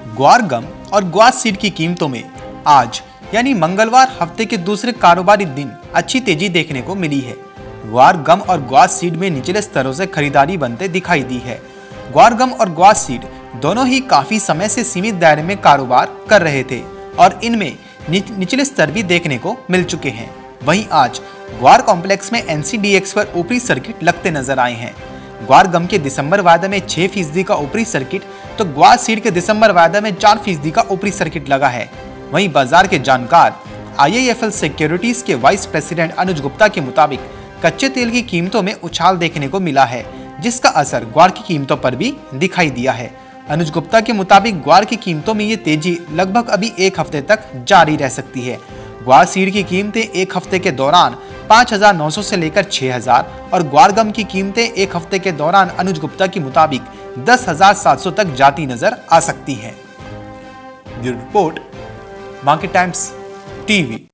ग्वार गम और ग्वार सीड की कीमतों में आज यानी मंगलवार हफ्ते के दूसरे कारोबारी दिन अच्छी तेजी देखने को मिली है। ग्वार गम और ग्वार सीड में निचले स्तरों से खरीदारी बनते दिखाई दी है। ग्वार गम और ग्वार सीड दोनों ही काफी समय से सीमित दायरे में कारोबार कर रहे थे और इनमें निचले स्तर भी देखने को मिल चुके हैं। वहीं आज ग्वार कॉम्प्लेक्स में NCDX पर ऊपरी सर्किट लगते नजर आए हैं। ग्वार गम के दिसंबर वायदा में 6% का ऊपरी सर्किट तो ग्वार सीड के दिसंबर वायदा में 4% का ऊपरी सर्किट लगा है। वहीं बाजार के जानकार IIFL सिक्योरिटीज के वाइस प्रेसिडेंट अनुज गुप्ता के मुताबिक कच्चे तेल की कीमतों में उछाल देखने को मिला है, जिसका असर ग्वार की कीमतों पर भी दिखाई दिया है। अनुज गुप्ता के मुताबिक ग्वार की कीमतों में ये तेजी लगभग अभी एक हफ्ते तक जारी रह सकती है। ग्वार सीड की कीमतें एक हफ्ते के दौरान 5,900 से लेकर 6,000 और ग्वार गम की कीमतें एक हफ्ते के दौरान अनुज गुप्ता के मुताबिक 10,700 तक जाती नजर आ सकती हैं। Bureau report, Market Times TV.